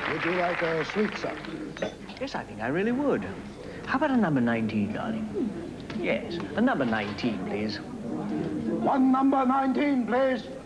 Would you like a sweet supper? Yes, I think I really would. How about a number 19, darling? Yes, a number 19, please. One number 19, please.